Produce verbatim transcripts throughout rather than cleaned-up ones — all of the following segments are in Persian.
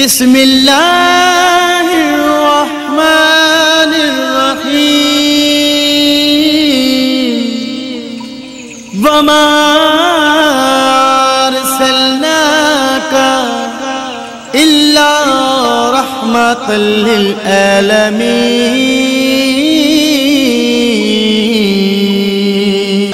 بسم الله الرحمن الرحيم وما أرسلناك إلا رحمة للعالمين.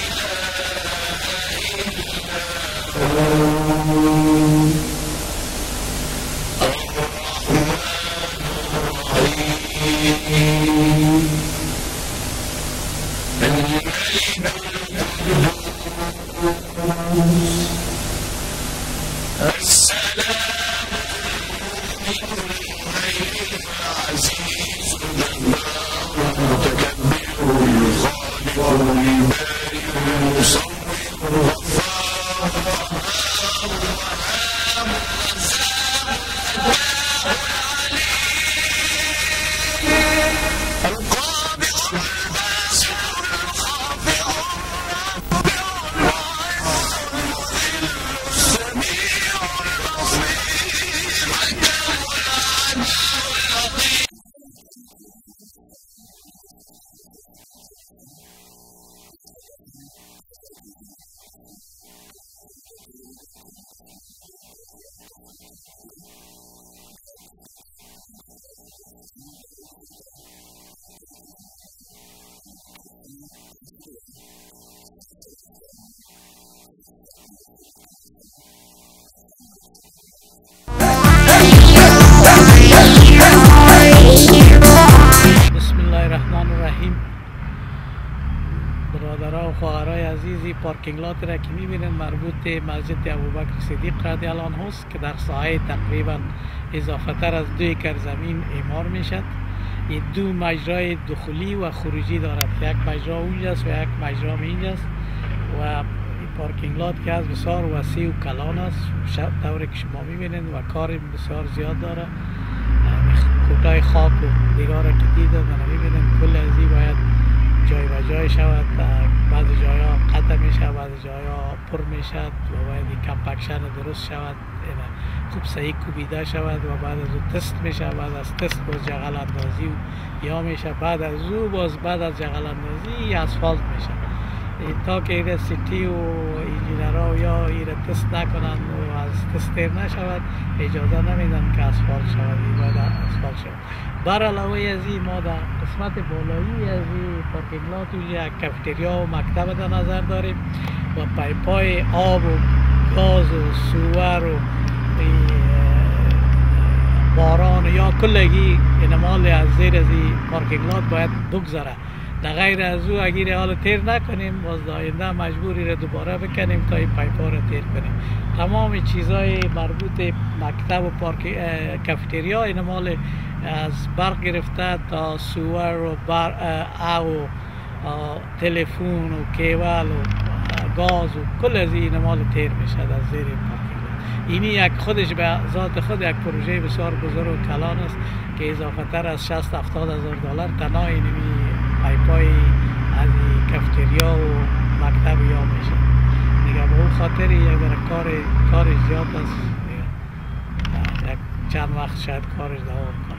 برادرها و خواهرای عزیزی، پارکینگ لات را که میبینید مربوط مسجد ابوبکر صدیق رضی الله عنه است که در ساحه تقریبا اضافه تر از دو اکر زمین اعمار میشد. این دو مجرای دخولی و خروجی دارد، یک مجرا اونجاست و یک مجرا اینجاست و پارکینگ لات که از بسیار وسیع و کلان است طوری که شما میبینید و کار بسیار زیاد داره. کوتاه خاک و دیگه را که دیدید میبینید کل از این باید جای و جای شود، بعض جای ها قطع می شود، بعض جای ها پر می شود و باید این کمپکشن درست شود، خوب صحیح کوبیده شود و بعد از او تست می شود. بعد از تست باز جغل اندازی و یا می شود، بعد از او باز بعد از جغل اندازی اسفالت می شود. تا که ایره سیتی و انجینرها یا ایره تست نکنند و از تست تیر نشود اجازه نمیدن که اسفالت شود، این باید اسفالت شود. بر علاوه از این ما در قسمت بالایی از این پارکینگ لات یک کافتریا و مکتب در نظر داریم و پایپای آب و گاز و سوور و باران یا کلگی انمال از زیر از این پارکینگ لات باید بگذره. در غیر از او اگر حال تیر نکنیم باز آینده مجبوری را دوباره بکنیم تا این پایپا را تیر کنیم. تمام چیزهای مربوط مکتب و پارک کافتریا این مال از برق گرفته تا سوور و بر او تلفن و کیبل و گاز و کل از این مال تیر میشد از زیر پارکینگ. اینی یک خودش به ذات خود یک پروژه بسیار بزرگ و کلان است که اضافه تر از شصت هفتاد هزار دلار تنها اینمی پایپای از کافتریا و مکتب یا میشه دیگه. به اون خاطر یک کار کار زیاد است، یک چند وقت شاید کارش دوام کنه.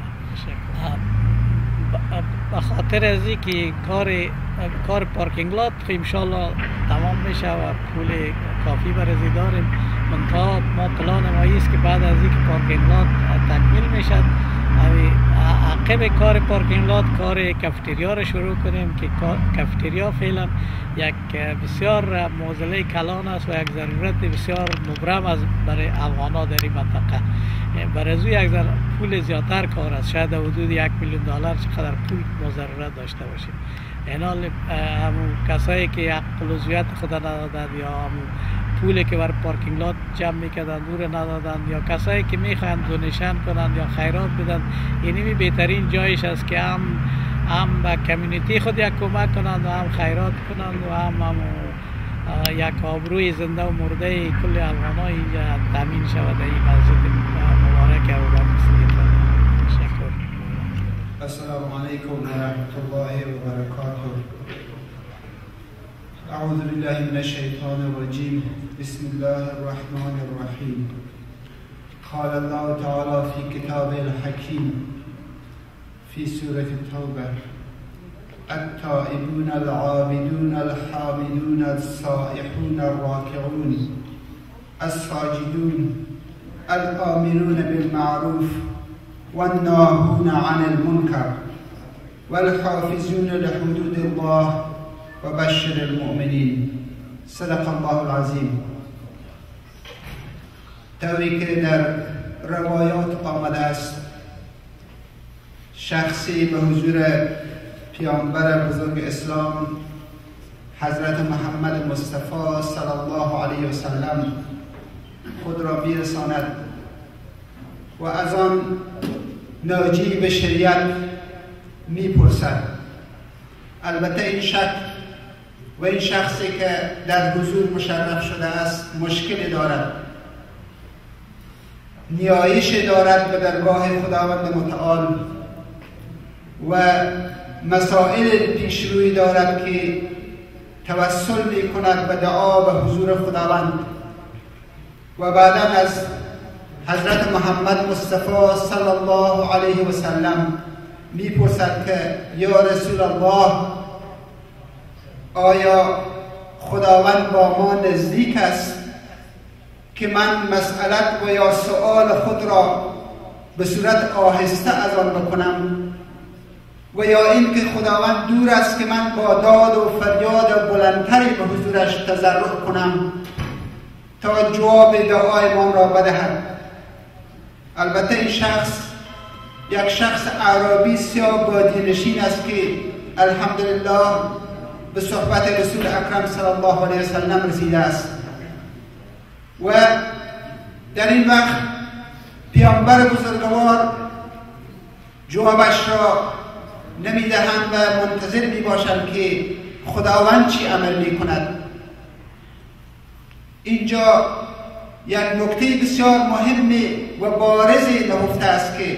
به خاطر از این که کار کار پارکینگ لات ان شاء الله تمام میشه و پول کافی برای داریم. منتها ما پلان ما است که بعد از اینکه پارکینگ لات تکمیل میشد عقب کار پارکینگ لات کار کافتریا را شروع کنیم که کافتریا فعلا یک بسیار معضله کلان است و یک ضرورت بسیار مبرم است برای افغان‌ها در این منطقه. برای از یک پول زیادتر کار است، شاید حدود یک میلیون دلار چقدر پول ما ضرورت داشته باشیم. اینال همون کسایی که یک عضویت خود ندادند یا همون پولی که بر پارکینگ لات جمع میکردن دور ندادن یا کسایی که میخواهند دونیشن کنند یا خیرات بدن، اینمی بهترین جایش است که هم هم به کمیونیتی خود یک کمک کنند و هم خیرات کنند و هم, هم یک آبروی زنده و مرده کل افغان‌ها اینجا تامین شود در این مسجد مبارک ابوبکر صدیق. تشکر. السلام علیکم و رحمت الله و برکاته. اعوذ بالله من الشیطان الرجیم. بسم الله الرحمن الرحیم. قال الله تعالى في كتابه الحكيم في سورة التوبة: التائبون العابدون الحامدون السائحون الراكعون الساجدون الآمرون بالمعروف والناهون عن المنكر والحافظون لحدود الله وبشر المؤمنين. صدق الله العظیم. طوری که در روایات آمده است شخصی به حضور پیامبر بزرگ اسلام حضرت محمد مصطفی صلی الله علیه و سلم خود را میرساند و از آن ناجی به شریعت میپرسد. البته این شخص و این شخصی که در حضور مشرف شده است مشکلی دارد، نیایش دارد به درگاه خداوند متعال و مسائل پیش روی دارد که توسل می کند به دعا به حضور خداوند و بعدا از حضرت محمد مصطفی صلی الله علیه و سلم می پرسد که یا رسول الله، آیا خداوند با ما نزدیک است که من مسئلت و یا سؤال خود را به صورت آهسته از آن بکنم، و یا این که خداوند دور است که من با داد و فریاد بلندتری به حضورش تضرع کنم تا جواب دعای من را بدهد. البته این شخص یک شخص اعرابی سیاه بادیه‌نشین است که الحمدلله به صحبت رسول اکرم صلی الله علیه و سلم رسیده است و در این وقت پیامبر بزرگوار جوابش را نمیدهند و منتظر می باشند که خداوند چی عمل می کند. اینجا یک نکته بسیار مهم و بارز نهفته است که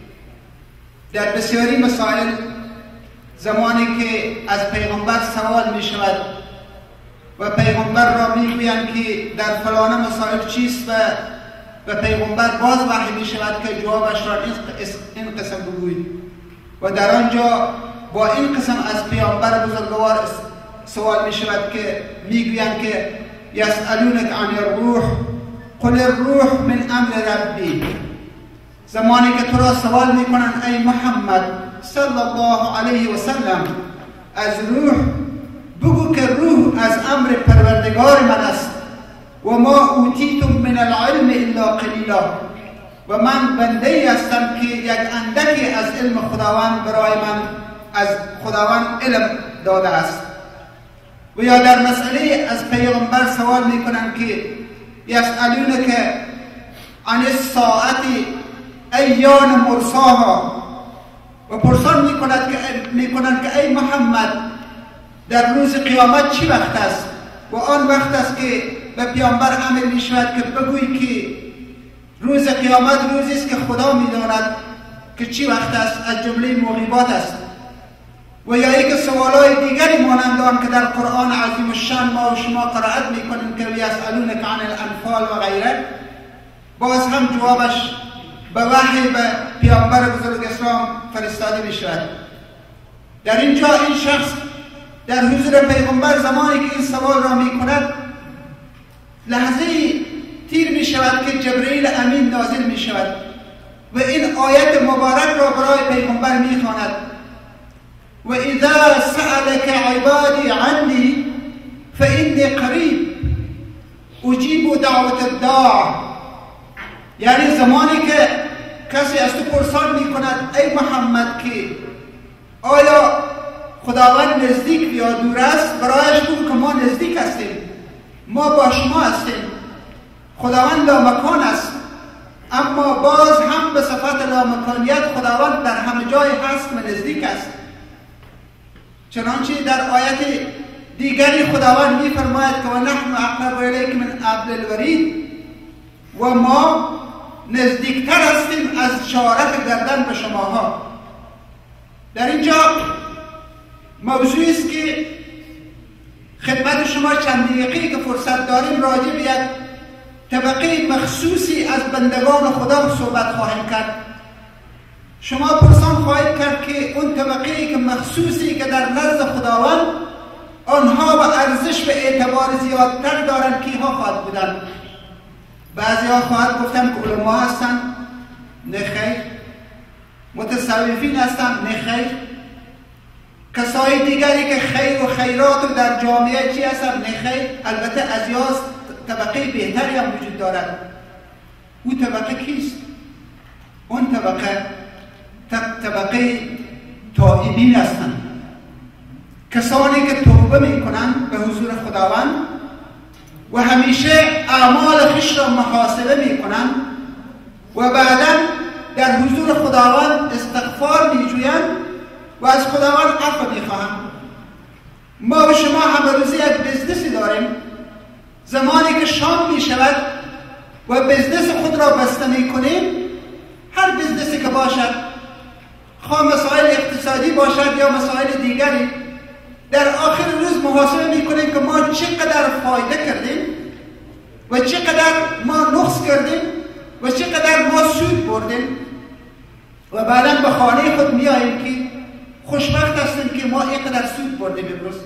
در بسیاری مسائل زمانی که از پیغمبر سوال می شود و پیغمبر را می گویند که در فلان مسائل چیست و و پیغمبر باز وحی می شود که جوابش را این قسم بگویید و در آنجا با این قسم از پیامبر بزرگوار سوال می شود که می گویند که یسألونک عن الروح قل الروح من امر ربی. زمانی که تو را سوال می کنند ای محمد صلی الله علیه و سلم از روح، بگو که روح از امر پروردگار من است و ما اوتیتم من العلم الا قلیلا، و من بنده ای هستم که یک اندکی از علم خداوند برای من از خداوند علم داده است. و یا در مسئله از پیغمبر سوال می کنند که یسألونک عن الساعة ایان مرساها، و پرسان می کند که می کنند که ای محمد در روز قیامت چی وقت است؟ و آن وقت است که به پیامبر امر می شود که بگویی که روز قیامت روزی است که خدا می داند که چی وقت است، از جمله مغیبات است. و یا یک سوالای دیگری مانند آن که در قرآن عظیم الشان ما و شما قرائت می کنیم که یسألونک عن الانفال و غیره، باز هم جوابش به وحی به پیامبر بزرگ اسلام فرستاده می شود. در اینجا این شخص در حضور پیغمبر زمانی که این سوال را می کند لحظه تیر می شود که جبرئیل امین نازل می شود و این آیت مبارک را برای پیغمبر می خواند: و اذا سألك عبادی عنی فإنی قریب اجیب دعوت الداع. یعنی زمانی که کسی از تو پرسان می کند ای محمد که آیا خداوند نزدیک یا دور است، برایش بگو که ما نزدیک هستیم، ما با شما هستیم. خداوند لامکان است، اما باز هم به صفت لامکانیت خداوند در همه جای هست و نزدیک است. چنانچه در آیت دیگری خداوند می فرماید که و نحن اقرب الیک من حبل الورید، و ما نزدیکتر هستیم از شارف گردن به شماها. در اینجا موضوعی است که خدمت شما چند دقیقه‌ای که فرصت داریم راجع به یک طبقه مخصوصی از بندگان خدا صحبت خواهیم کرد. شما پرسان خواهید کرد که اون طبقه که مخصوصی که در نزد خداوند آنها و ارزش و اعتبار زیادتر دارند کیها خواهد بودند؟ بعضی ها خواهد گفتن که علما هستند، نه خیر. متصوفین هستند، نه خیر. کسای دیگری که خیر و خیرات و در جامعه چی هستند، نه خیر. البته از یاز طبقه بهتری هم وجود دارد. او طبقه کیست؟ اون طبقه طبقه تائبین هستند، کسانی که توبه می کنند به حضور خداوند و همیشه اعمال خویش را محاسبه می کنند و بعدا در حضور خداوند استغفار می جویند و از خداوند عفو می خواهند. ما و شما هم روزی یک بزنسی داریم. زمانی که شام می شود و بزنس خود را بسته می کنیم، هر بزنسی که باشد، خواه مسائل اقتصادی باشد یا مسائل دیگری، در آخر روز محاسبه میکنیم که ما چقدر فایده کردیم و چقدر ما نقص کردیم و چقدر ما سود بردیم و بعدا به خانه خود میاییم که خوشبخت هستیم که ما اینقدر سود بردیم امروز.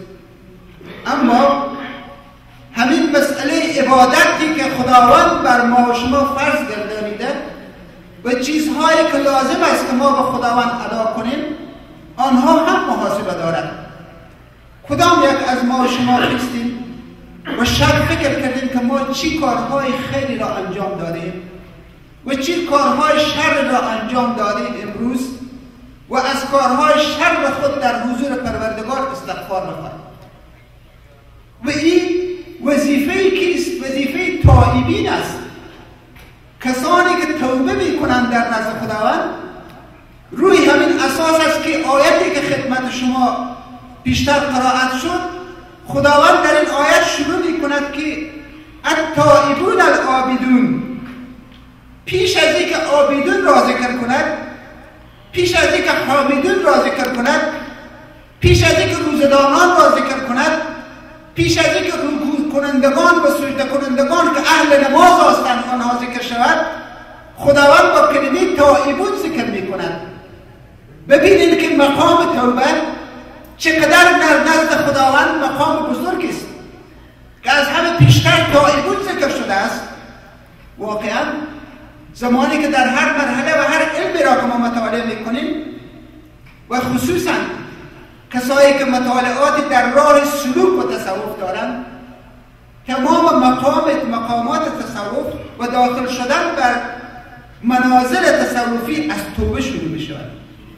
اما همین مسئله عبادتی که خداوند بر ما و شما فرض گردانیده و چیزهایی که لازم است که ما به خداوند ادا کنیم، آنها هم محاسبه دارند. کدام یک از ما و شما خستیم و شب فکر کردیم که ما چی کارهای خیری را انجام دادیم و چی کارهای شر را انجام دادیم امروز و از کارهای شر خود در حضور پروردگار استغفار می‌خواهیم. و این وظیفه کیست؟ وظیفه تائبین است. کسانی که توبه می‌کنند در نزد خداوند. روی همین اساس است که آیتی که خدمت شما بیشتر قرائت شد، خداوند در این آیت شروع می‌کند که التائبون العابدون، پیش از اینکه عابدون را ذکر کند، پیش از اینکه حامدون را ذکر کند، پیش از اینکه روزدانان را ذکر کند، پیش از اینکه رکوع کنندگان و سجده کنندگان که اهل نماز هستند آنها ذکر شود، خداوند با کلمه تائبون ذکر می‌کند. ببینید که مقام توبه چقدر در نزد خداوند مقام بزرگ است که از همه پیشتر تائبون ذکر شده است. واقعا زمانی که در هر مرحله و هر علمی را که ما مطالعه میکنیم و خصوصا کسایی که مطالعات در راه سلوک و تصوف دارند، تمام مقامات مقامات تصوف و داخل شدن بر منازل تصوفی از توبه شروع می شود.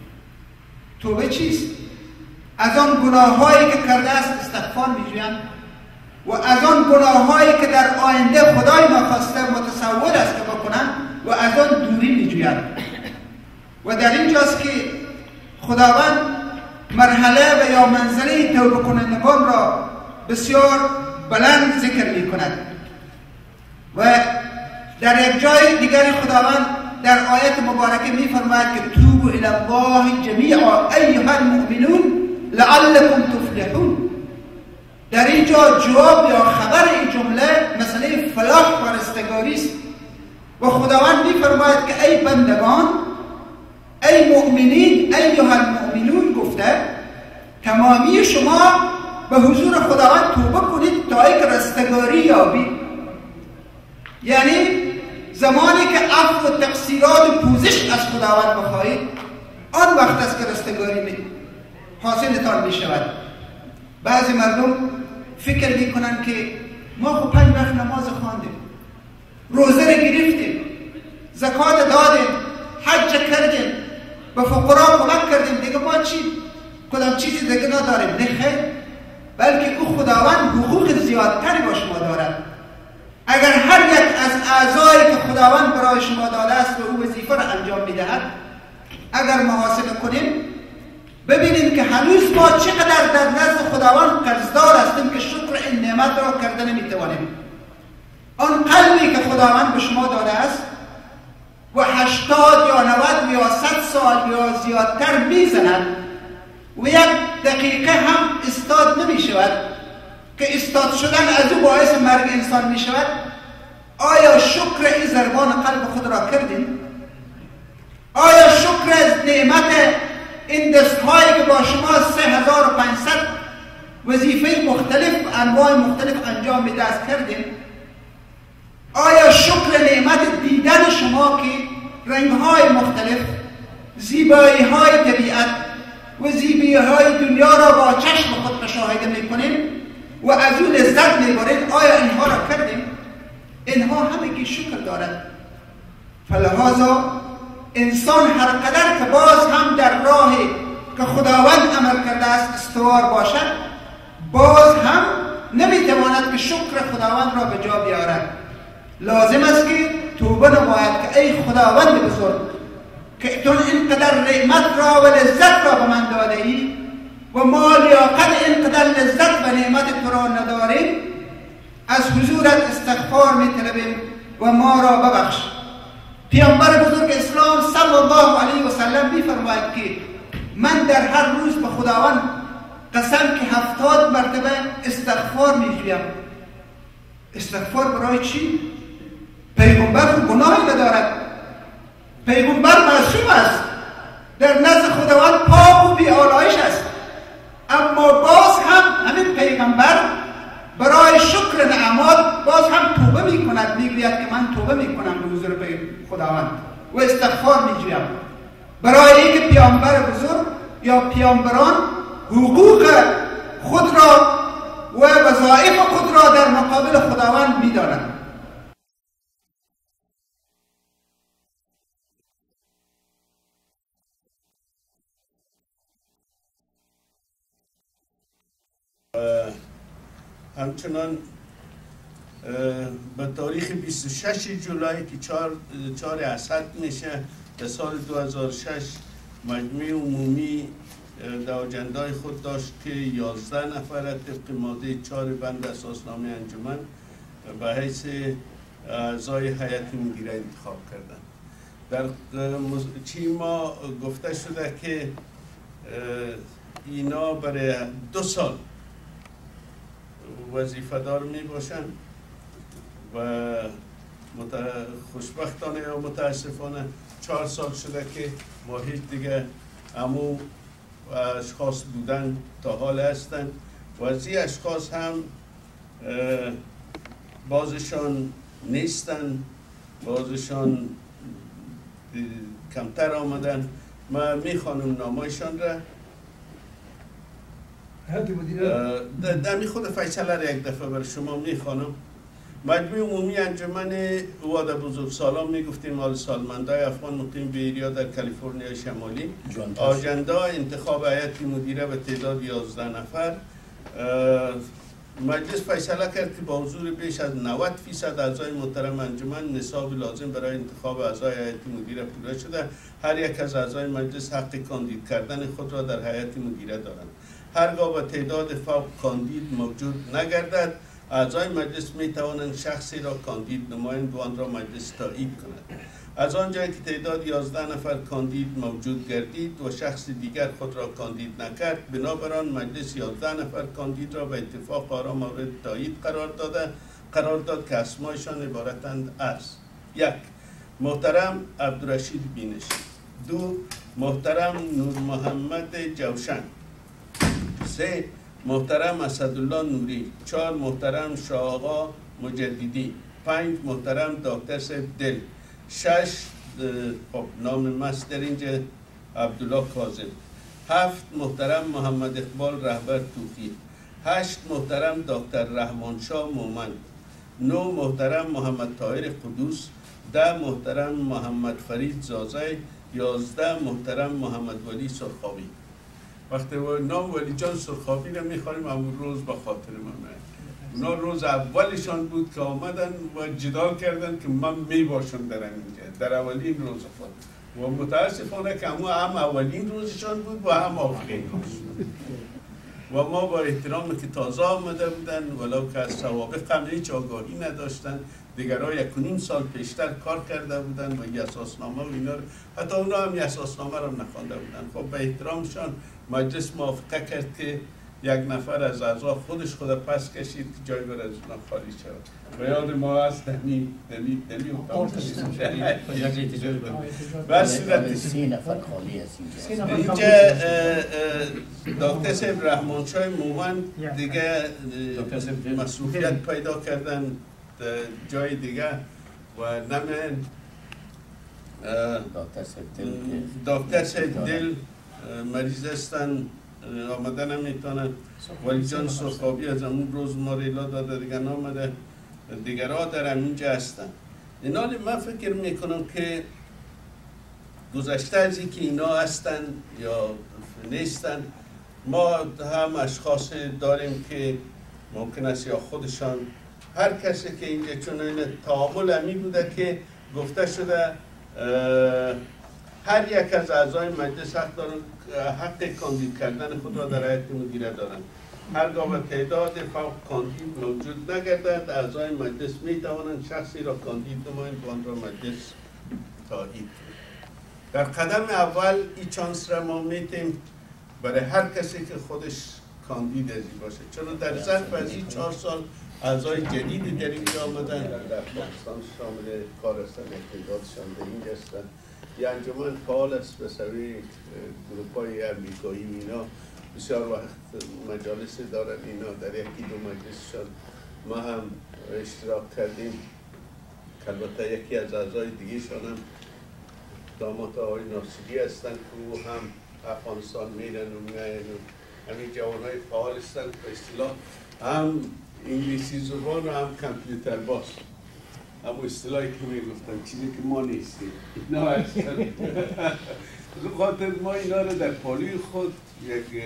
توبه چیست؟ از آن گناهایی که کرده است استغفار می جویند و از آن گناهایی که در آینده خدای ناخواسته متصور است که بکنند و از آن دوری می جویند. و در اینجاست که خداوند مرحله و یا منزله توبه کنندگان را بسیار بلند ذکر می کند. و در یک جای دیگر خداوند در آیت مبارکه می فرماید که توبوا الی الله جمیعا ایها المؤمنون لعلکم تفلحون. در اینجا جواب یا خبر این جمله مسئله فلاح و رستگاری است و خداوند می فرماید که ای بندگان، ای مؤمنین، ایها المؤمنون گفته تمامی شما به حضور خداوند توبه کنید تا اینکه رستگاری یابید. یعنی زمانی که عفو و تقصیرات و پوزش از خداوند بخواهید، آن وقت است که رستگاری حاصلتان می شود. بعضی مردم فکر می کنند که ما خب پنج وقت نماز خواندیم، روزه را گرفتیم، زکات دادیم، حج کردیم، به فقرا کمک کردیم، دیگه ما چی؟ کدام چیزی دیگه نداریم. نه خیر، بلکه او خداوند حقوق زیادتری با شما دارد. اگر هر یک از اعضایی که خداوند برای شما داده است و او وظیفه را انجام میدهد اگر محاسبه کنیم، ببینیم که هنوز ما چقدر در نزد خداوند قرضدار هستیم که شکر این نعمت را کرده نمیتوانیم. آن قلبی که خداوند به شما داده است و هشتاد یا نود یا صد سال یا زیادتر میزند و یک دقیقه هم استاد نمی شود که استاد شدن از او باعث مرگ انسان می شود، آیا شکر این ضربان قلب خود را کردیم؟ آیا شکر از نعمت این دستهایی که با شما سه هزار و پانصد وظیفه مختلف انواع مختلف انجام دست کردیم؟ آیا شکر نعمت دیدن شما که رنگ‌های مختلف، زیبایی‌های طبیعت و زیبایی‌های دنیا را با چشم خود مشاهده می‌کنیم و از اون لذت می‌بریم، آیا اینها را کردیم؟ اینها همگی شکر دارد. فلهذا انسان هر قدر که باز هم در راه که خداوند عمل کرده است استوار باشد، باز هم نمیتواند که شکر خداوند را به جا بیارد. لازم است که توبه نماید که ای خداوند بزرگ که تو اینقدر نعمت را و لذت را به من داده ای و ما لیاقت اینقدر لذت و نعمت تو را نداریم، از حضورت استغفار میطلبیم و ما را ببخش. پیامبر بزرگ اسلام صلی الله علیه و سلم میفرماید که من در هر روز به خداوند قسم که هفتاد مرتبه استغفار میگویم. استغفار برای چی؟ پیغمبر گناهی ندارد، پیغمبر معصوم است، در نزد خداوند پاک و بی آلایش است، اما باز هم همین پیغمبر برای شکر نعمات باز هم توبه می کند، می گوید که من توبه می کنم به حضور خداوند و استغفار می جویم، برای اینکه پیامبر بزرگ یا پیامبران حقوق خود را و وظایف خود را در مقابل خداوند می دانند. همچنان به تاریخ بیست و شش جولای که چهار اسد میشه در سال دو هزار و شش مجمع عمومی در اجندای خود داشت که یازده نفر طبق ماده چهار بند اساسنامه انجمن به حیث اعضای هیئت مدیره انتخاب کردند. در چی ما گفته شده که اینا برای دو سال وظیفه دار می باشند و خوشبختانه یا متاسفانه چهار سال شده که ما هیچ دیگه امو اشخاص بودن تا حال هستند و از این اشخاص هم بعضشان نیستن، بعضشان کمتر آمدن. من میخوانم نامایشان را دمی خود فیصله را یک دفعه بر شما میخوانم. مجمع عمومی انجمن واد بزرگسالان میگفتیم مال سالمندای افغان مقیم به ایریا در کالیفرنیا شمالی، آجندا انتخاب هیئت مدیره به تعداد یازده نفر. مجلس فیصله کرد که با حضور بیش از نود فیصد اعضای محترم انجمن نصاب لازم برای انتخاب اعضای هیئت مدیره پوره شده. هر یک از اعضای مجلس حق کاندید کردن خود را در هیئت مدیره دارند. هرگاه به تعداد فوق کاندید موجود نگردد، اعضای مجلس می توانند شخصی را کاندید نمایند و آن را مجلس تایید کند. از آنجایی که تعداد یازده نفر کاندید موجود گردید و شخص دیگر خود را کاندید نکرد، بنابراین مجلس یازده نفر کاندید را به اتفاق آرا مورد تایید قرار داده قرار داد که اسمایشان عبارتند از: یک، محترم عبدالرشید بینشی. دو، محترم نور محمد جوشن. سه، محترم اسدالله نوری. چهار، محترم شاه آقا مجددی. پنج، محترم دکتر سید دل. شش، خب نام مست در اینجا عبدالله کاظم. هفت، محترم محمد اقبال رهبر توخی. هشت، محترم دکتر رحمانشاه مومند. نو، محترم محمد طاهر قدوس. ده، محترم محمد فرید زازای. یازده، محترم محمد ولی سرخاوی. وقتی نام ولی جان سرخاوی رو میخوانیم همون روز به خاطر من اونا روز اولشان بود که آمدن و جدال کردن که من میباشم در اینجا در اولین روز خود و متاسفانه که همون هم اولین روزشان بود و هم آخرین روز و ما با احترام که تازه آمده بودن ولو که از سوابق هم هیچ آگاهی نداشتن، دیگرها یک و نیم سال پیشتر کار کرده بودن و یه اساسنامه و اینا، حتی اونا هم یه اساسنامه رو نخوانده بودن. خب به احترامشان مجلس موافقه کرد که یک نفر از اعضا خودش خود پس کشید که جایگاه از اونا خالی شود و یاد ما هست دمی دمی دمی اتاق بر صورت سی نفر خالی است اینجا دکتر صاحب رحمانشاه مومن دیگه مصروفیت پیدا کردن جای دیگه و نمین دکتر صاحب دل مریض هستن آمدن نمیتونن ولی جان سرخابی از همون روز ما ریلا داده دیگه نامده دیگر ها در همینجا هستن. اینا من فکر میکنم که گذشته از این که اینا هستن یا نیستن ما هم اشخاص داریم که ممکن است یا خودشان هر کسی که اینجا چون این تعامل همی بوده که گفته شده هر یک از اعضای مجلس حق دارن حق کاندید کردن خود را در هیئت مدیره دارند. هرگاه تعداد فوق کاندید موجود نگردد اعضای مجلس می توانند شخصی را کاندید نمایند و آن را مجلس تایید. در قدم اول این چانس را ما میتیم برای هر کسی که خودش کاندید ازی باشه چون در ظرف از این چهار سال اعضای جدیدی در اینجا آمدن در پاکستان شامل کار هستن اقتدادشان در اینجا هستن. یه انجمن فعال است به سوی گروپای امریکایی اینا بسیار وقت مجالس دارن اینا در یکی دو مجلسشان ما هم اشتراک کردیم که البته یکی از اعضای دیگه شان هم داماد آقای ناصری هستن که او هم افغانستان میرن و میاین و همین جوانهای فعال هستن به اصطلاح هم انگلیسی زبان و هم کامپیوتر باز اما اصطلاحی که میگفتن چیزی که ما نیستیم اینا هستن خاطر ما اینا رو در پالوی خود یک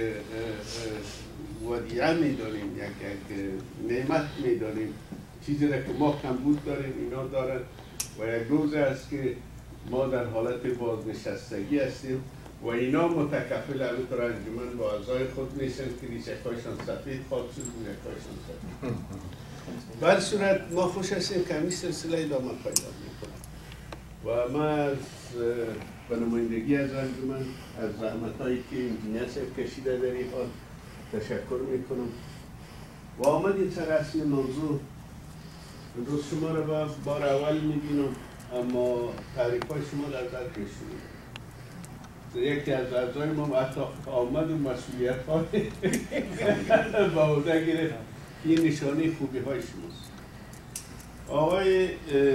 ودیعه میدانیم یک یک نعمت میدانیم چیزی را که ما کمبود داریم اینا دارن و یک روز است که ما در حالت بازنشستگی هستیم و اینا متکفل همینطور انجمن با اعضای خود میشن که ریشک‌هایشان سفید خواهد شد و یک‌هایشان سفید. بر صورت ما خوش هستیم که همین سلسله ادامه پیدا میکنم و من از به نمایندگی از انجمن از زحمت‌هایی که انجینیر صاحب کشیده در این حال تشکر میکنم و آمدیم سر اصل موضوع. امروز شما را با بار اول میبینم اما تعریف های شما در در پیش شده یکی از اعضای ما حتی آمد و مسئولیت های با عهده گرفت. این نشانه خوبی های شماست. آقای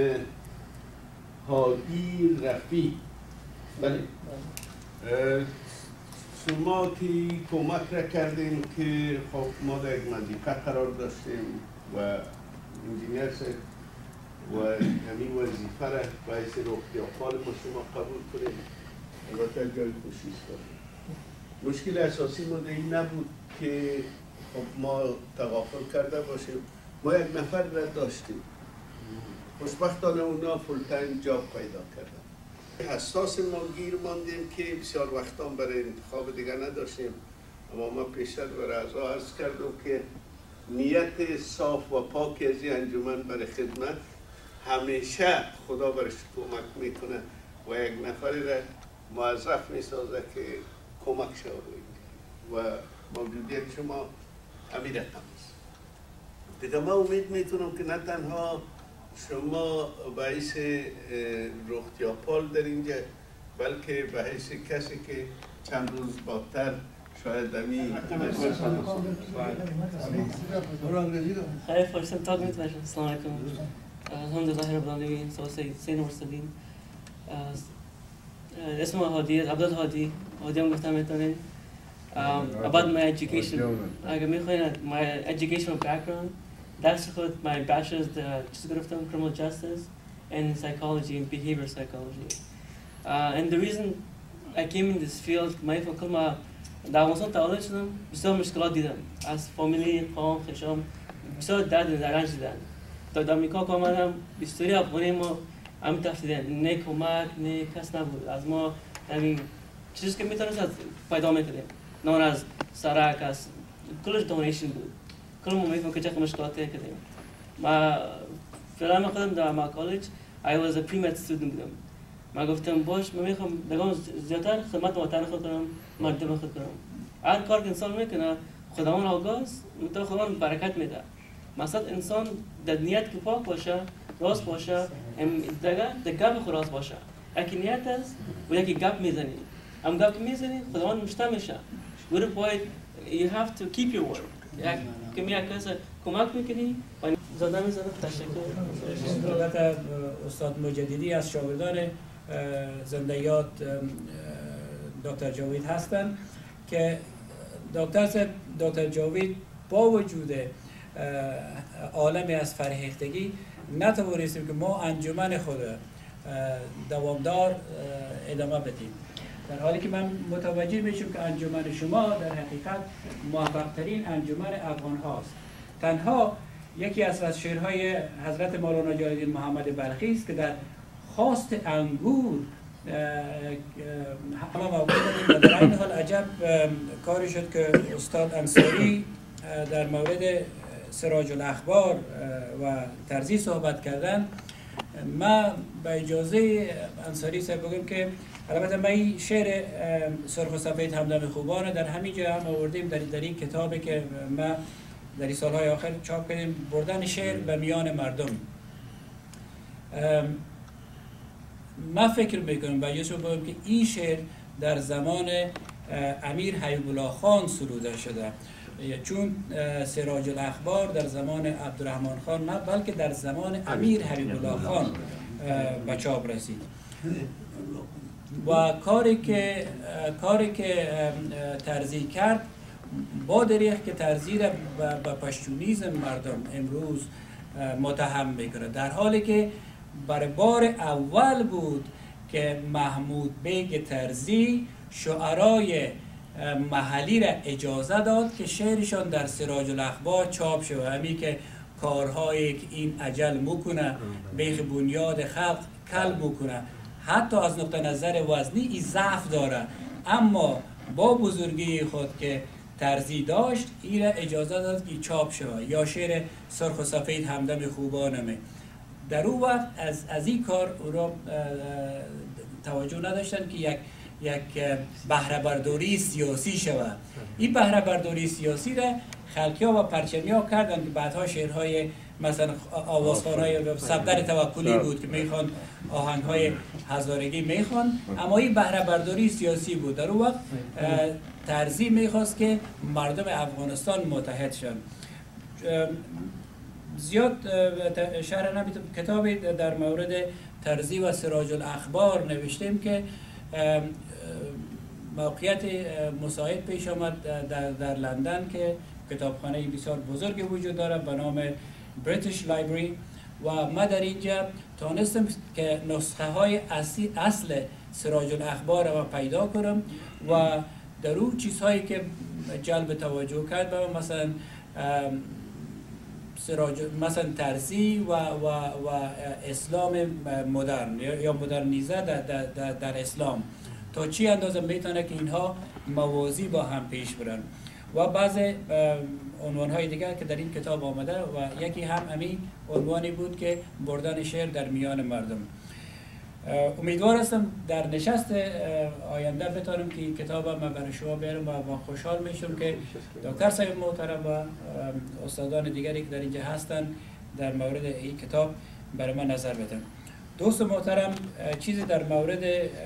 هادی رفیع بله شما که کمک را کردیم که خب ما در یک منطقه قرار داشتیم و انجینیر صاحب و همین وظیفه را باعث رختیابال ما شما قبول کنیم البته جای خوشیست داریم. مشکل اساسی ما این نبود که خب ما تغافل کرده باشیم ما یک نفر را داشتیم خوشبختانه اونا فول تایم جاب پیدا کردن. حساس ما گیر ماندیم که بسیار وقتا برای انتخاب دیگه نداشتیم اما ما پیشتر برای اعضا عرض کردم که نیت صاف و پاک از این انجمن برای خدمت همیشه خدا برش کمک میکنه و یک نفری را موظف میسازه که کمک شود و موجودیت شما همین رقم است. دیگه ما امید میتونم که نه تنها شما باعث رختیابال در اینجا بلکه به حیث کسی که چند روز بعدتر شاید دمی خیلی فرصت تاک میتونم. السلام علیکم. الحمدلله رب العالمین. سید مرسلین. اسم هادی عبدالهادی هادی هم گفتم میتونین. About my education. اگر میخواین my educational background درس خود my bachelor's چیز گرفتم criminal justice and psychology and behavior psychology. Uh, and the reason I came in this field من فکر کنم در افغانستان تولد شدم بسیار مشکلات دیدم از فامیلی قوم خشام بسیار درد و رنج دیدم. تا آمریکا که آمدم هیستوری افغانی ما همین طرف دیدن نه کمک نه کس نبود از ما همین چیزی که میتونست پیدا میکردیم نه از سرک از کلش دونیشن بود کل ما میفهمم که چه مشکلاتی کردیم. ما فعلا من خودم در ما کالج I was a pre-med student بودم. ما گفتم باش من میخوام دگان زیادتر خدمت وطن خود کنم مردم خود کنم. هر کار که انسان میکنه خداوند آگاست، منتها خداوند برکت میده. مثلا انسان در نیت که پاک باشه، راست باشه، دیگه در گپ خود راست باشه. یکی نیت است و یکی گپ میزنی. ام گپ که میزنی خداوند مشته میشه. ولی باید you have to keep your word. یک که می کسی کمک میکنی و زنده میزنه. تشکر. البته استاد مجددی از شاگردان زنده‌یاد دکتر جاوید هستند که دکتر دکتر جاوید با وجود عالمی از فرهیختگی نتوانستیم که ما انجمن خود دوامدار ادامه بدیم، در حالی که من متوجه میشم که انجمن شما در حقیقت موفق ترین انجمن افغان هاست. تنها یکی از شعرهای حضرت مولانا جلال الدین محمد بلخی است که در خواست انگور همه موجود و در این حال عجب کاری شد که استاد انصاری در مورد سراج الاخبار و ترزی صحبت کردن. ما به اجازه انصاری صاحب بگم که البته ما این شعر سرخ و سفید همدم خوبان در همین جا هم آوردیم در, در این کتابی که ما در این سالهای آخر چاپ کردیم، بردن شعر به میان مردم. ما فکر میکنم و یه بگم که این شعر در زمان امیر حبیب الله خان سروده شده، چون سراج الاخبار در زمان عبدالرحمن خان نه بلکه در زمان امیر حبیب الله خان به چاپ رسید. و کاری که کاری که ترزی کرد با دریغ که ترزی را به پشتونیزم مردم امروز متهم میکنه، در حالی که برای بار اول بود که محمود بیگ ترزی شعرای محلی را اجازه داد که شعرشان در سراج الاخبار چاپ شد. همین که کارهایی که این اجل میکنه بیخ بنیاد خلق کل میکنه، حتی از نقطه نظر وزنی این ضعف داره، اما با بزرگی خود که ترزی داشت این را اجازه داد که چاپ شد. یا شعر سرخ و سفید همدم خوبانمه، در اون وقت از, از این کار او را توجه نداشتن که یک یک بهره برداری سیاسی شود. این بهره برداری سیاسی را خلقیا و پرچمیا کردن که بعدها شعرهای مثلا آوازخوان‌های صفدر توکلی بود که میخوان آهنگ‌های هزارگی میخوان، اما این بهره برداری سیاسی بود. در اون وقت ترزی میخواست که مردم افغانستان متحد شن. زیاد شرح نمیتونم، کتابی در مورد ترزی و سراج الاخبار نوشتیم که موقعیت مساعد پیش آمد در, در لندن که کتابخانه بسیار بزرگی وجود داره به نام بریتیش لایبرری و ما در اینجا تانستم که نسخه های اصلی اصل سراج الاخبار را پیدا کنم و در اون چیزهایی که جلب توجه کرد به مثلا سراج مثلا ترزی و, و, و اسلام مدرن یا مدرنیزه در, در, در, در اسلام تا چی اندازه میتونه که اینها موازی با هم پیش برن و بعض عنوانهای دیگر که در این کتاب آمده و یکی هم همین عنوانی بود که بردن شعر در میان مردم. امیدوار هستم در نشست آینده بتونم که این کتاب ما برای شما بیارم و خوشحال میشم که دکتر صاحب محترم و استادان دیگری که در اینجا هستن در مورد این کتاب برای من نظر بدن. دوست محترم چیزی در مورد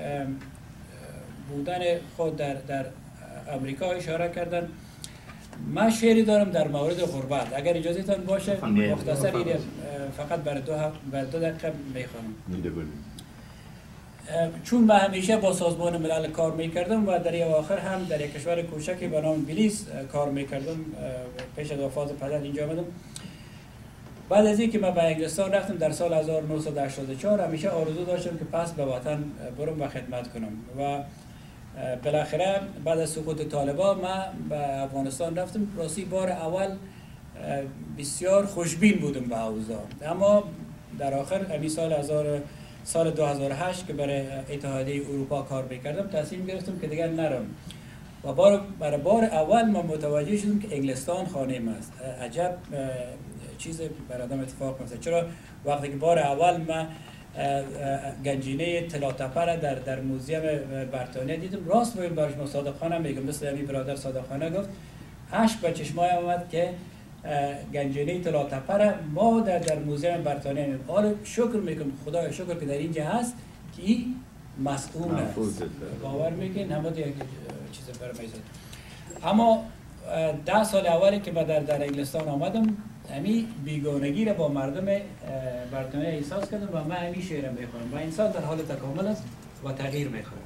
بودن خود در, در امریکا اشاره کردن. من شعری دارم در مورد غربت، اگر اجازهتان باشه مختصر فقط برای دو, برای دو دقیقه میخوانم. چون من همیشه با سازمان ملل کار میکردم و در این آخر هم در یک کشور کوچکی به نام بلیز کار میکردم، پیش از وفات پدر اینجا آمدم. بعد از اینکه من به انگلستان رفتم در سال هزار و نهصد و هشتاد و چهار همیشه آرزو داشتم که پس به وطن برم و خدمت کنم و بالاخره بعد از سقوط طالبان من به افغانستان رفتم. راستی بار اول بسیار خوشبین بودم به اوضاع، اما در آخر همین سال هزار سال دو هزار و هشت که برای اتحادیه اروپا کار میکردم تصمیم گرفتم که دیگر نرم و بار برای بار اول من متوجه شدم که انگلستان خانه من است. عجب چیز بر آدم اتفاق میفته. چرا وقتی که بار اول من گنجینه طلاتپه را در در موزیم بریتانیا دیدم، راست میگم برای شما صادقانه میگم، مثل همین برادر صادقانه گفت اش به چشمای آمد که گنجینه طلا تپه ما در در موزه بریتانیا می‌بینیم. حالا شکر میکنم خدای شکر که در اینجا هست که این مسئول است. باور میکنین همه یک چیز برمیزد. اما ده سال اولی که من در در انگلستان آمدم امی بیگانگی را با مردم بریتانیا احساس کردم و من امی شعر میخوانم و انسان در حال تکامل است و تغییر میخواد.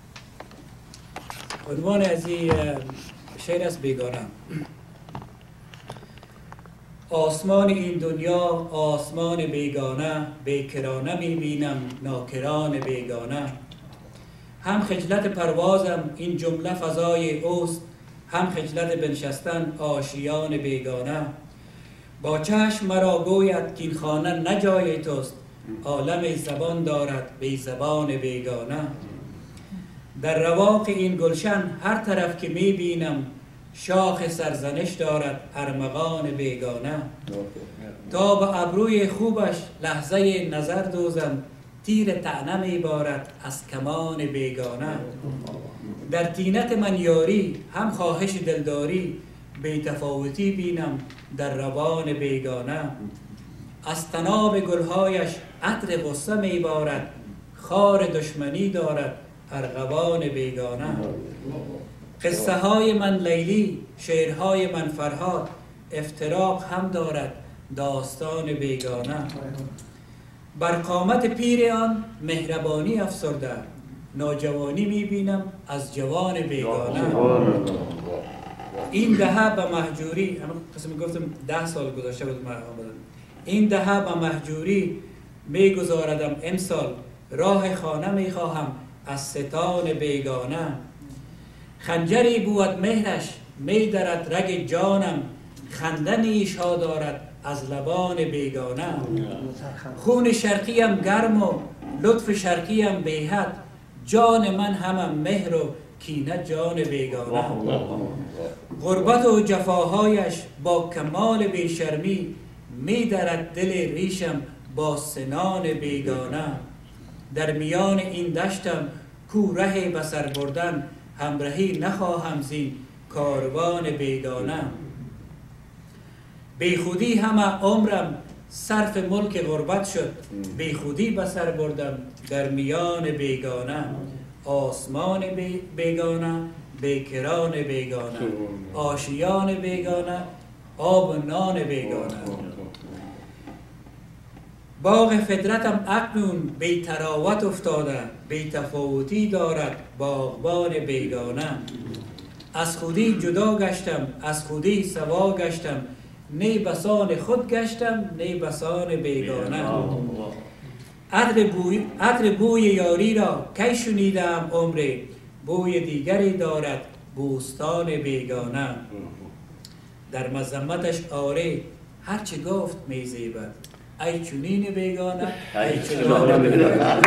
عنوان از این شعر است بیگانه. آسمان این دنیا آسمان بیگانه، بیکرانه میبینم ناکران بیگانه. هم خجلت پروازم این جمله فضای اوست، هم خجلت بنشستن آشیان بیگانه. با چشم مرا گوید که این خانه نه جای توست، عالم زبان دارد بی زبان بیگانه. در رواق این گلشن هر طرف که میبینم، شاخ سرزنش دارد ارمغان بیگانه. تا به ابروی خوبش لحظه نظر دوزم، تیر طعنه میبارد از کمان بیگانه. در طینت من یاری هم خواهش دلداری، بی تفاوتی بینم در روان بیگانه. از طناب گلهایش عطر غصه میبارد، خار دشمنی دارد ارغوان بیگانه. قصه های من لیلی شعرهای من فرهاد، افتراق هم دارد داستان بیگانه. بر قامت پیر آن مهربانی افسرده، نوجوانی میبینم از جوان بیگانه. این دهه به مهجوری، اما قسم گفتم ده سال گذاشته بود من آمدم، این دهه به مهجوری میگذاردم امسال، راه خانه میخواهم از ستان بیگانه. خنجری بود مهرش میدرد رگ جانم، خنده نیشها دارد از لبان بیگانه. خون شرقیم گرم و لطف شرقیم بیحد، جان من همم مهر و کینه جان بیگانه. غربت و جفاهایش با کمال بیشرمی، میدرد دل ریشم با سنان بیگانه. در میان این دشتم کو ره بسر بردن، همراهی نخواهم زین کاروان بیگانه. بی خودی همه عمرم صرف ملک غربت شد، بی خودی بسر بردم در میان بیگانه. آسمان بیگانه، بیکران بیگانه، آشیان بیگانه، آب و نان بیگانه. باغ فطرتم اکنون بی تراوت افتاده، بی تفاوتی دارد باغبان بیگانه. از خودی جدا گشتم، از خودی سوا گشتم، نی بسان خود گشتم، نی بسان بیگانه. عطر بوی, عطر بوی یاری را کی شنیدم عمری، بوی دیگری دارد بوستان بیگانه. در مذمتش آره هرچه گفت میزیبد، ای چنین بیگانه ای چنان بیگانه.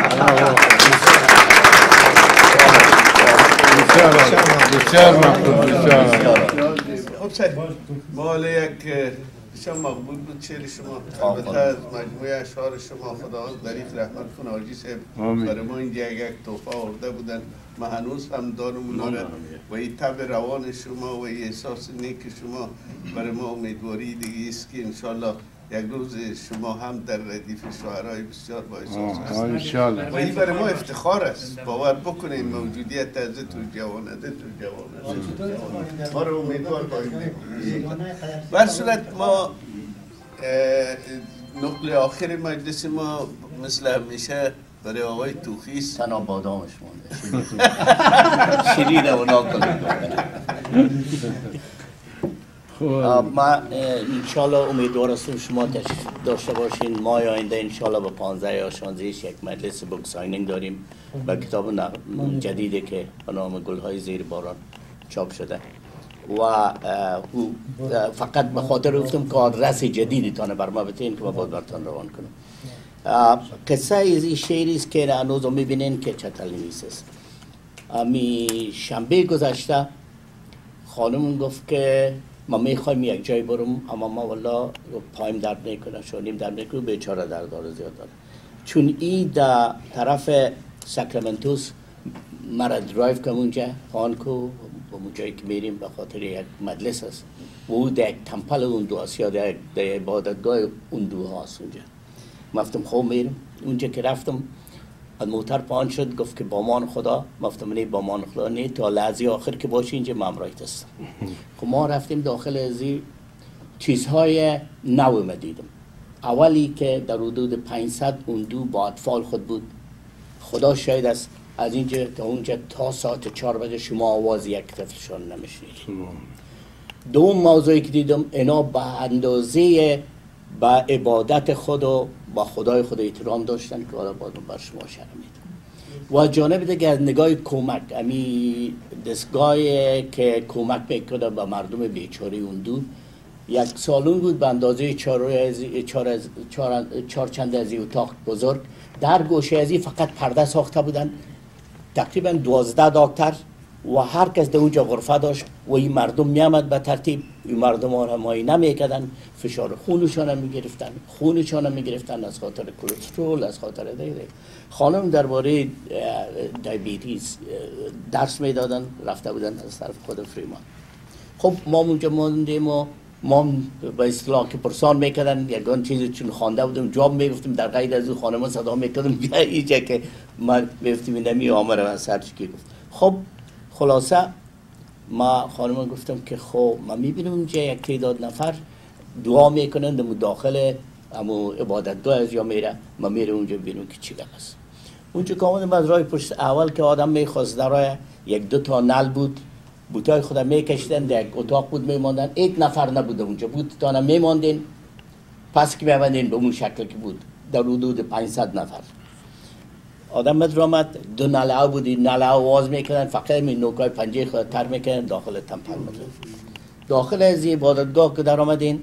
بسیار ممنون. خب سید مال یک بسیار مقبول بود شعر شما، البته از مجموعه اشعار شما خداوند دریغ رحمت کنه حاجی صاحب برای ما اینجا یک تحفه آورده بودن، ما هنوز هم دارمون دارد و این طبع روان شما و این احساس نیک شما برای ما امیدواری دیگه است که انشالله یک روز شما هم در ردیف شاعرای بسیار با احساس هستید و این برای ما افتخار است. باور بکنید موجودیت از تو جوانه تو جوانه ما رو امیدوار باید. بر صورت ما نقل آخر مجلس ما مثل همیشه برای آقای توخیست تنها بادامش مونده شیرینه و ناکل. ما انشالله امیدوار هستم شما داشته باشین. ماه آینده انشالله به پانزده یا شانزده یک مجلس بوک ساینینگ داریم با کتاب جدیدی که به نام گلهای زیر باران چاپ شده و فقط به خاطر گفتم که آدرس جدیدی تانه بر ما بتین که ما باید برتان روان کنم. قصه از این شعری است که هنوز میبینین که چطلی نیست. امی شنبه گذشته خانم گفت که ما میخوایم یک جای برم، اما ما والله پایم درد میکنه، شونیم درد میکنه، بیچاره درد داره زیاد داره. چون ای در طرف ساکرامنتوس مرا درایو کم اونجا پانکو و اونجایی که میریم به خاطر یک مجلس است و او در یک تمپل اندو است یا در عبادتگاه اندو هاست اونجا. مفتم خوب میرم اونجا که رفتم از موتر پان شد گفت که با مان خدا. مفتم نه با مان خدا نه تا لحظه آخر که باشی اینجا ممرایت است. خب ما رفتیم داخل ازی چیزهای نو ما دیدم. اولی که در حدود پانصد اندو با اطفال خود بود. خدا شاید است از اینجا تا اونجا تا ساعت چهار بجه شما آواز یک طفلشان نمیشنید. دوم موضوعی که دیدم اینا به اندازه با عبادت خود و با خدای خود احترام داشتن که حالا باید بر شما شرح میدم. و جانب دیگه از نگاه کمک امی دستگاهی که کمک میکنه به مردم بیچاره اندو یک سالون بود به اندازه چهار چهار چهار چهار چند از اتاق بزرگ. در گوشه ازی فقط پرده ساخته بودن. تقریبا دوازده دکتر و هر کس در اونجا غرفه داشت و این مردم میامد به ترتیب. این مردم ها را معاینه میکردن، فشار خونشان میگرفتن، خونشان میگرفتن از خاطر کلسترول، از خاطر دیگه. خانم درباره دیابتیس درس میدادن، رفته بودن از طرف خود فریمان. خب ما اونجا موندیم و ما به اصطلاح که پرسان میکردن یگان چیزی چون خوانده بودم جواب میگفتیم. در غیر از اون خانم صدا میکردم اینجا که ما میگفتیم اینمی آمر من سر چی گفت. خب خلاصه ما خانم گفتم که خب ما میبینم اونجا یک تعداد نفر دعا میکنن در داخل امو عبادتگاه از یا میره. ما میره اونجا ببینم که چی است. اونجا که آمدم از راه پشت اول که آدم میخواست در راه یک دو تا نل بود بوتای خودم میکشیدن در یک اتاق بود میماندن. یک نفر نبوده اونجا بود تا میماندین پس که میبندین به اون شکل که بود در حدود پانصد نفر آدم مدرامت. دو نله بودی نله آواز میکردن فقط می نوکای پنجه خود تر میکردن داخل تمپل مدرم. داخل از عبادتگاه که در آمدین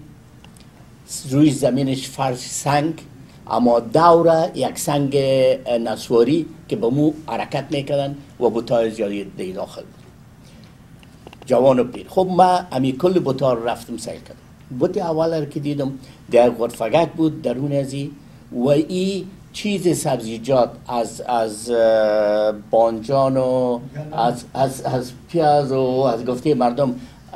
روی زمینش فرش سنگ اما دوره یک سنگ نسواری که به مو حرکت میکردن و بوتای زیادی دی داخل بود. جوان و پیر. خب ما امی کل بوتا رو رفتم سیر کردم. بوت اول رو که دیدم در غرفگک بود درون ازی و ای چیز سبزیجات از از بانجان و از از از پیاز و از گفته مردم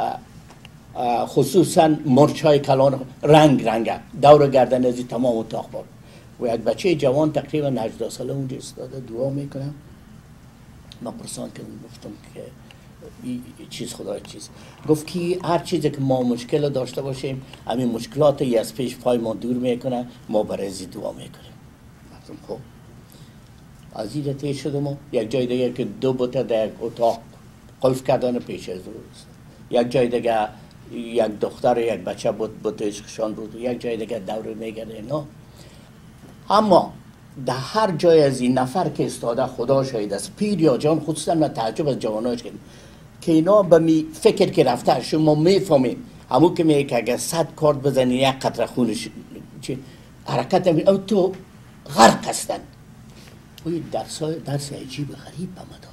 خصوصا مرچای کلان رنگ رنگ دور گردن ازی تمام اتاق بود. و یک بچه جوان تقریبا هجده ساله اونجا استاده دعا میکنم. ما پرسان کردم گفتم که چیز خدای چیز گفت که هر چیزی که ما مشکل داشته باشیم همین مشکلات ای از پیش پای ما دور میکنه ما برای ازی دعا میکنیم. خب از این رتیه شدم و یک جای دیگر که دو بوته در اتاق قلف کردن پیش از روز. یک جای دیگر یک دختر و یک بچه بود بوته عشقشان بود. یک جای دیگر دوره میگرده اینا. اما در هر جای از این نفر که استاده خدا شاید است پیر یا جان خصوصا من تعجب از جواناش کردم که اینا به می فکر که رفته شما میفهمین همون که میگه که اگر صد کارت بزنی یک قطره خونش حرکت نمی او تو غرق هستن. اوی درس درس عجیب غریب به ما داد.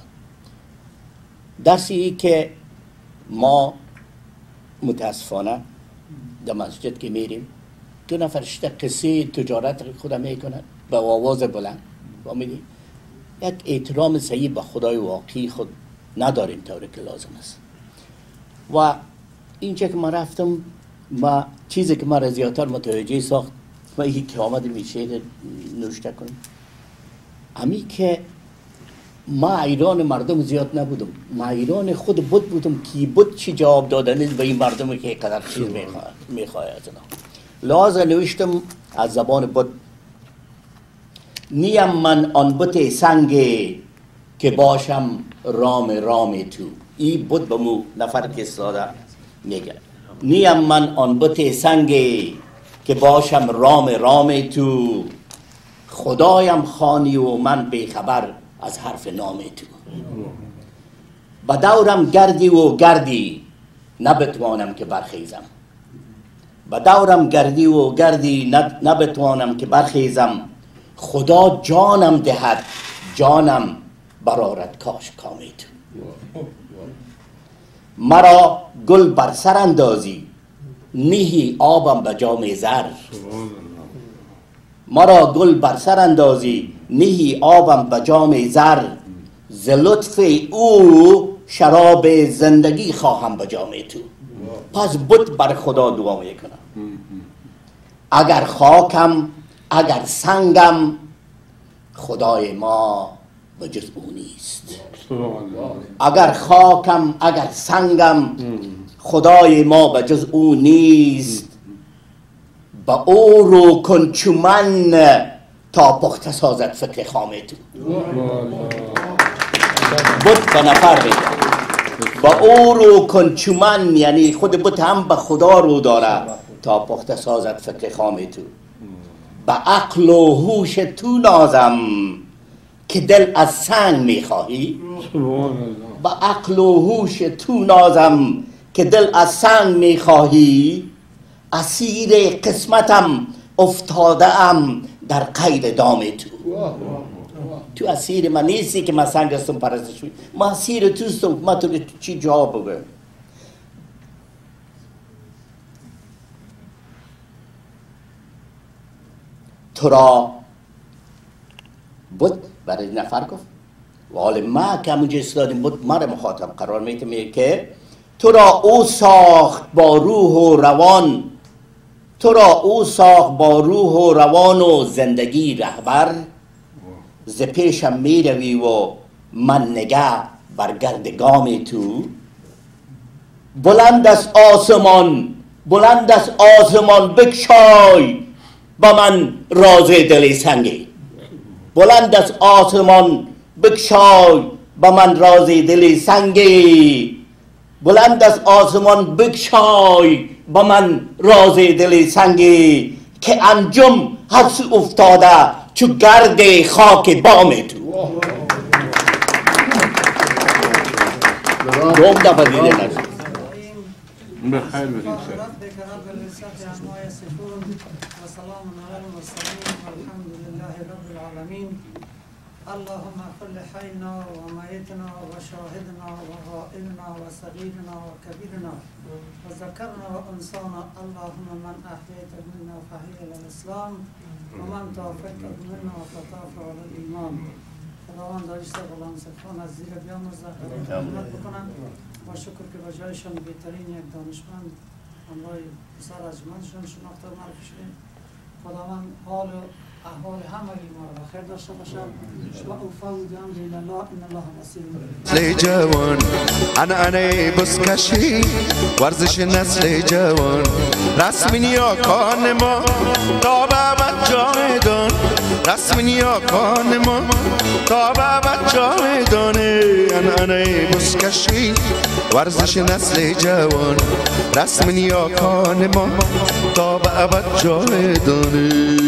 درسی که ما متاسفانه در مسجد که میریم دو نفر شده قصه تجارت خودم میکنن با آواز بلند و میدی یک احترام صحیح به خدای واقعی خود نداریم طوری که لازم است. و اینجا که ما رفتم ما چیزی که ما را زیادتر متوجه ساخت و این که آمده میشه نوشته کنیم امی که ما ایران مردم زیاد نبودم. ما ایران خود بود بودم که بود چی جواب دادن به این مردم که قدر چیز میخواه میخواه از اینا. لازم نوشتم از زبان بود نیم من آن بت سنگی که باشم رام رام تو. این بود به مو نفر که استاده میگه نیم من آن بت سنگی که باشم رام رام تو. خدایم خانی و من بیخبر از حرف نام تو. با دورم گردی و گردی نبتوانم که برخیزم. با دورم گردی و گردی نبتوانم که برخیزم. خدا جانم دهد جانم برارت کاش کامی تو. مرا گل بر سر اندازی نیهی آبم به جام زر. مرا گل بر سر اندازی نیهی آبم به جام زر. ز لطف او شراب زندگی خواهم به جام تو. پس بت بر خدا دعا میکنم اگر خاکم اگر سنگم خدای ما به جز او نیست. اگر خاکم اگر سنگم خدای ما به جز او نیست. با او رو کن چو من تا پخته سازد فکر خام تو. بت به نفر بید با او رو کن چو من، یعنی خود بت هم به خدا رو داره تا پخته سازد فکر خام تو. با عقل و هوش تو نازم که دل از سنگ میخواهی. با عقل و هوش تو نازم که دل از سنگ میخواهی. اسیر قسمتم افتاده ام در قید دام تو. تو اسیر من نیستی که من سنگ هستم پرستش می، من اسیر تو هستم که من تو چی جواب بگم. تو را بود برای نفر گفت و حال ما که همونجا استادیم بود ما را مخاطب قرار میتیم که تو را او ساخت با روح و روان. تو را او ساخت با روح و روان و زندگی رهبر. ز پیشم می روی و من نگه بر گرد گام تو. بلند از آسمان بلند از آسمان بکشای با من راز دل سنگی. بلند از آسمان بکشای با من راز دل سنگی. بلند از آسمان بکشای با من راز دل سنگی. که انجم هر سو افتاده چو گرد خاک بام تو. دوم دفعه دیده نشد. بخیر بریم اللهم اغفر لحينا وميتنا وشاهدنا وغائبنا وصغيرنا وكبيرنا وذكرنا وانسانا. اللهم من احييت منا فحي على الاسلام ومن توفيت منا فطاف على الايمان. خداوند داشت غلام سخان از زیر بیامرزه خدمت بکنم و شکر که به جایشان بهترین یک دانشمند همراه پسر اجملشان شناخته و معرفی شدیم. خداوند حال احوال همگی ما را بخیر داشته باشد و افوض امری الی الله ان الله بصیر. نسل جوان انعنه بزکشی ورزش نسل جوان رسم نیاکان ما تا به ابد جاودان. رسم نیاکان ما تا به ابد جاودان. انعنه بزکشی ورزش نسل جوان رسم نیاکان ما تا به ابد جاودان.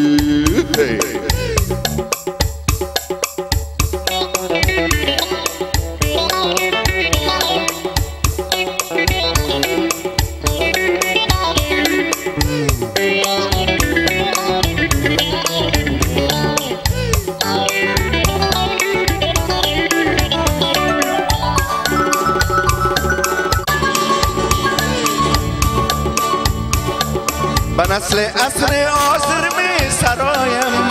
به نسل اصر آذر می سرایم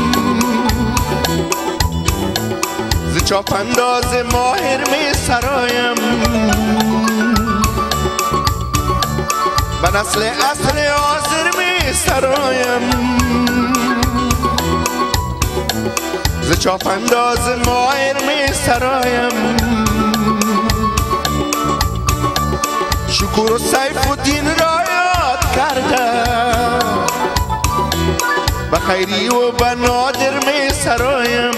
ز چاپ انداز ماهر می سرایم. به نسل اصر آذر می سرایم ز چاپ انداز ماهر می سرایم. شکر و سیف و دین را یاد کردم به خیری و به نادر می سرایم.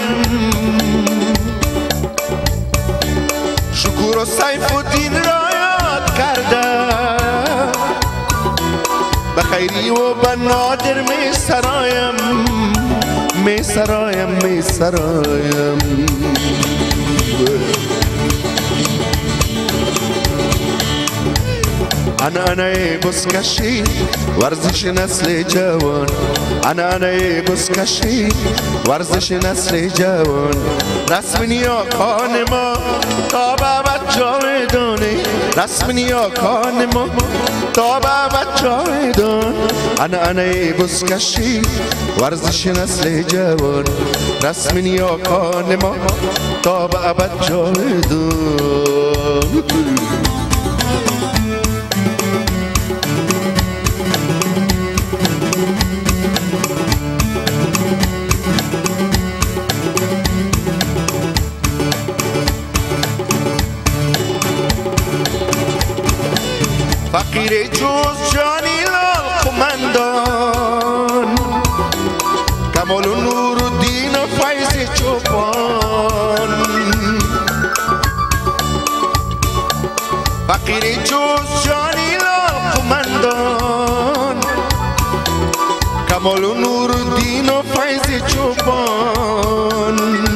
شکر و سیف و دین را یاد کردم به خیری و به نادر می سرایم. می سرایم می سرایم. انعنه بزکشی ورزش نسل جوان. انعنه بزکشی ورزش نسل جوان رسم نیاکان ما تا به ابد جاودانه. رسم نیاکان ما تا به ابد جاودان عنعنه بزکشی ورزش نسل جوان رسم نیاکان ما تا به ابد جاودان فقیر جز جانی لال قمندان کمال و نور و دین و فیض چوپان فقیر جز جانی لال قمندان کمال و نور و دین و فیض چوپان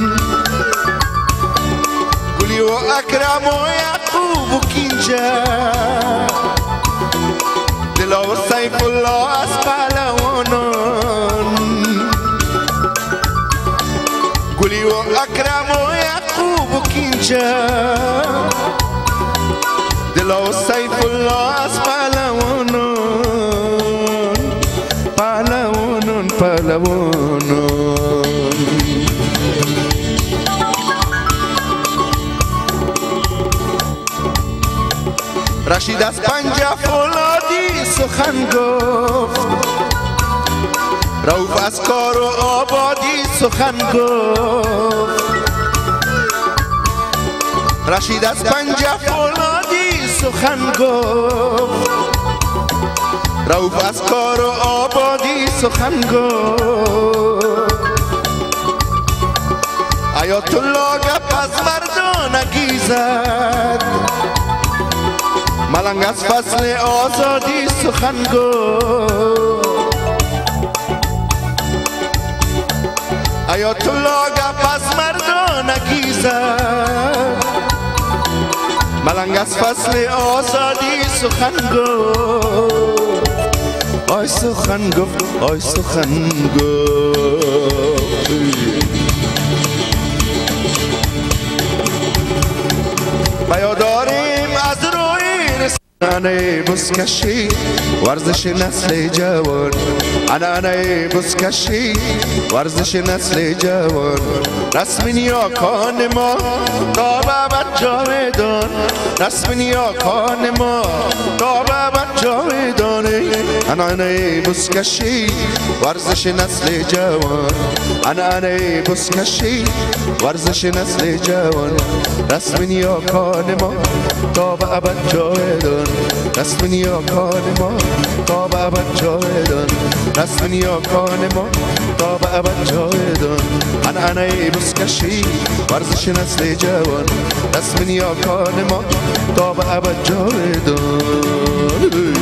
گلی و اکرم و یعقوب و کینجا دلاور سیف الله از پهلوانان گلی و اکرم و یعقوب و کینجا دلاور سیف الله از پهلوانان پهلوانان پهلوانان رشید از پنجه فولادی سخن گفت رؤوف از کار و آبادی سخن گفت رشید از پنجه فولادی سخن گفت رؤوف از کار و آبادی سخن گفت آیات الله گپ از مردانگی زد ملنگ از فصل آزادی سخن گفت آیات الله گپ از مردانگی زد ملنگ از فصل آزادی سخن گفت آی سخن گفت آی سخن گفت بیاداریم از روی عنعنه بزکشی ورزش نسل جوان عنعنه بزکشی ورزش نسل جوان رسم نیاکان ما تا به ابد جاودان رسم نیاکان ما تا به ابد جاودان عنعنه بزکشی ورزش نسل جوان عنعنه بزکشی ورزش نسل جوان رسم نیاکان ما تا به ابد جاودان رسم نیاکان ما تا به ابد جاودان رسم نیاکان ما تا به ابد جاودان عنعنه بزکشی ورزش نسل جوان رسم نیاکان ما تا به ابد جاودان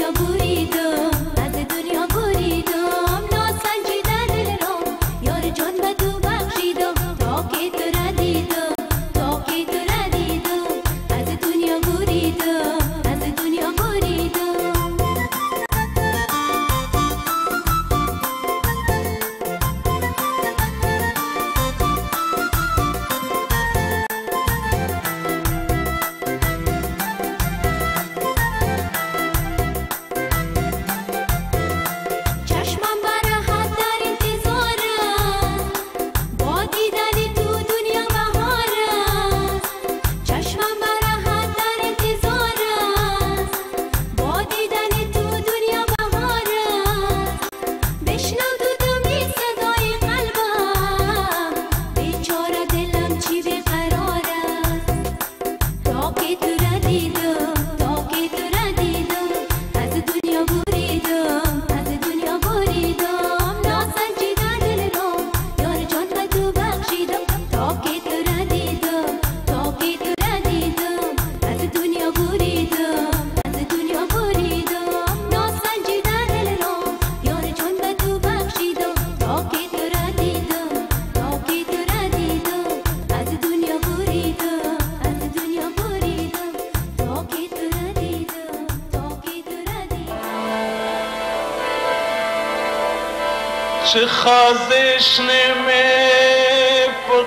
چه خازش نمی پر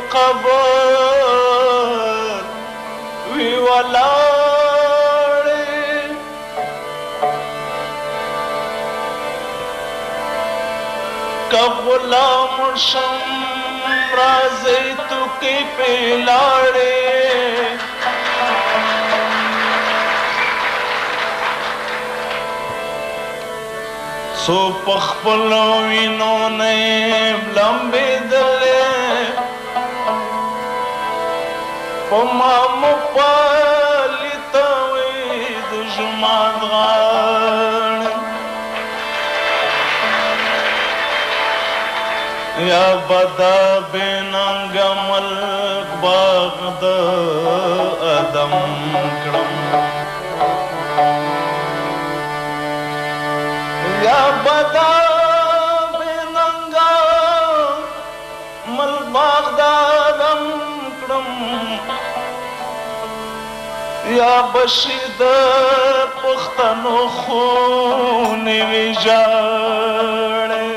قبر وی ولاړې که غلام شم رازی تو کی پیلاړې سو پخپلو وینو نیم لمبیدلې پما مپالیتا وی د جمعات غاړې یا بدا بیننګ ملک باغ د ادم کړم یا بدا بیننگا مل باغدادم کړم یا بشید پښتنو خونې ویجاړې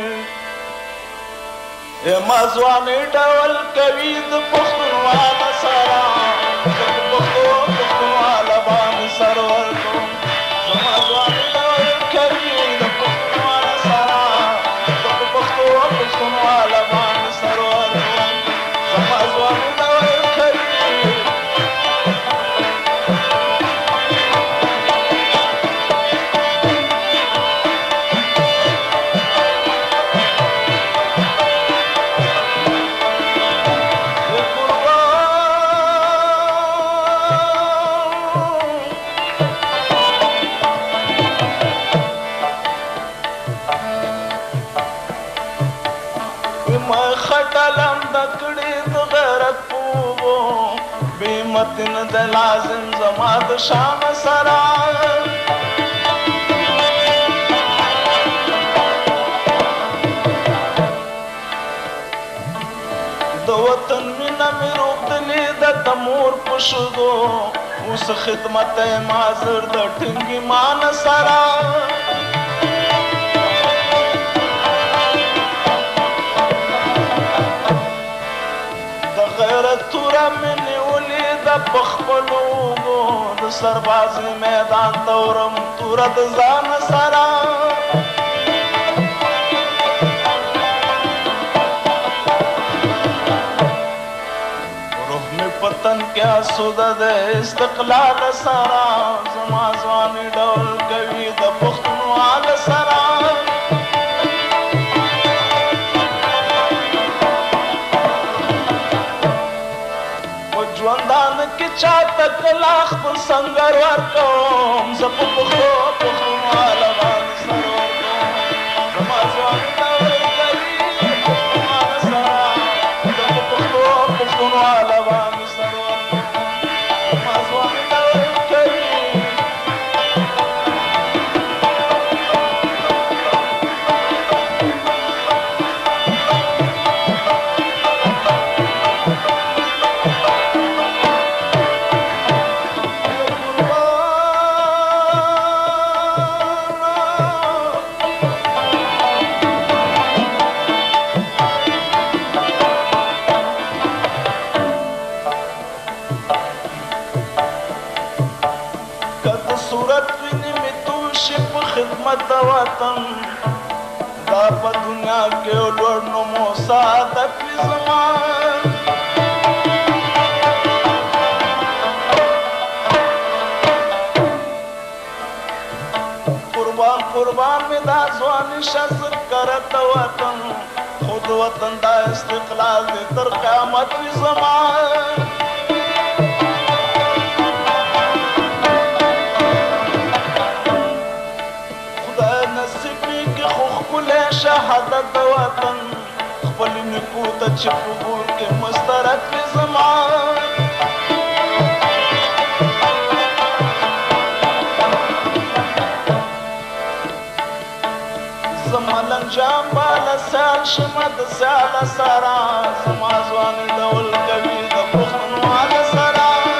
ما ځوانې ډول کوي د پښتونواله سره د پښتو پښتونواله باندې سر ورکوم زما ځوانې ډول کوي متن د لازم زما د شان سره د وطن مینا مې روغتلې د تمور په شګو اوس خدمت یې حاضر د ټینګي مان سره د غیرت توره مې نیولې پخپلو د سربازي میدان تورم توره د ځان سره روح مې پتن کې آسوده د استقلال سره زما ځواني ډول کوي د پښتونواله سره چاته کلا خپل سنگر ورکوم زه په پښتو پښتونواله باندې سر ورکوم زما ځواني ډول کوي پښتونواله سره زه په پښتو پښتونواله باندې سر ورکوم زما ځواني ډول کوي وطن دا په دنیا کې لوړ نوم او سعادت وي زما قربان قربان مې دا ځواني شست کړه د وطن خود وطن دا استقلال دې تر قیامت وي زما شهادت د وطن خپل نیکو ته چې په ګور کې مسترک وي زما زما لنجام بالا سیال شمه د سیاله سره زما ځواني ډول کوي د پښتونواله سره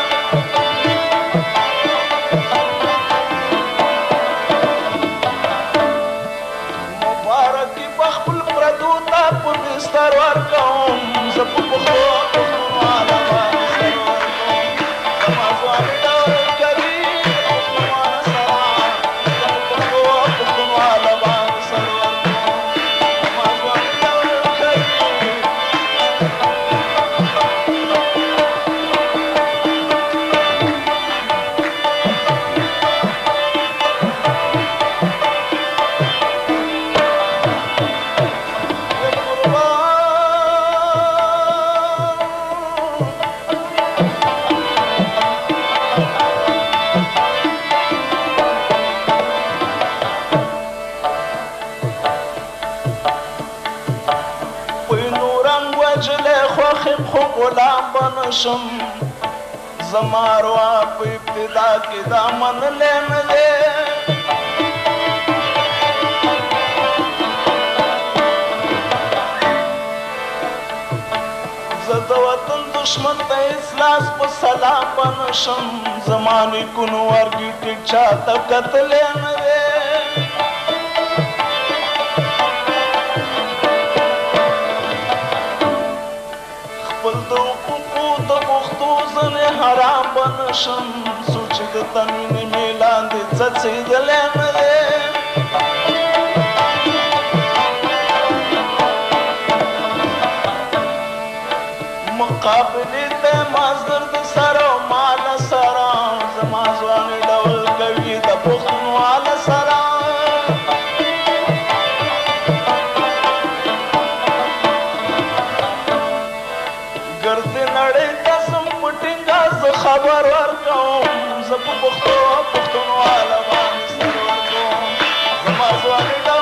ستر ورکوم زه په پښتو پښتونواله باندې سر ورکوم زما ځواني ډول کوي پښتونواله سره زه په پښتو پښتونواله باندې سر ورکوم زما ځواني ډول کوي خو غلام بنشم زما اروا په ابتدا کې دا منلې نه دی زه د وطن دشمن ته اخلاص په سلام بنشم زما نیکونو ورګي ټیټ چاته کتلې نه دی حرام بنشم سوچ د تنوین میلان دې څڅېدلې نه دی مقابلې ته مازدر د سره او مال سره زما ځواني ډول کوي د پښتونواله سره ګرد نړۍ خبر ورکوم زه په پښتو پښتونواله باندې سر ورکوم زما ځواني